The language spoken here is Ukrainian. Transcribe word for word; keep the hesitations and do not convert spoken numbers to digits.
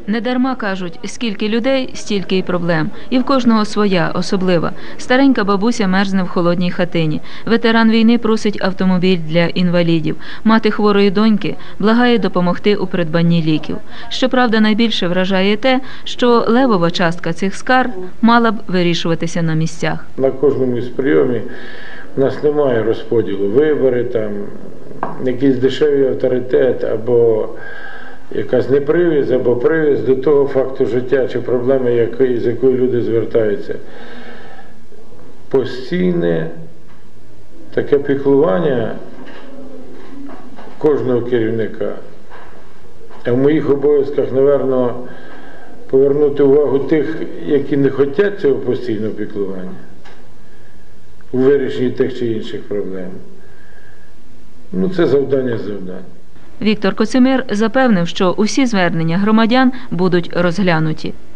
Недарма кажуть, скільки людей, стільки й проблем. І в кожного своя, особлива. Старенька бабуся мерзне в холодній хатині. Ветеран війни просить автомобіль для інвалідів. Мати хворої доньки благає допомогти у придбанні ліків. Щоправда, найбільше вражає те, що левова частка цих скарг мала б вирішуватися на місцях. На кожному із прийомів у нас немає розподілу. Вибори, там, якийсь дешевий авторитет або якась непривіз або привіз до того факту життя чи проблеми, з якою люди звертаються. Постійне таке піклування кожного керівника. А в моїх обов'язках, напевно, повернути увагу тих, які не хочуть цього постійного піклування у вирішенні тих чи інших проблем. Ну, це завдання завдань. Віктор Коцемир запевнив, що усі звернення громадян будуть розглянуті.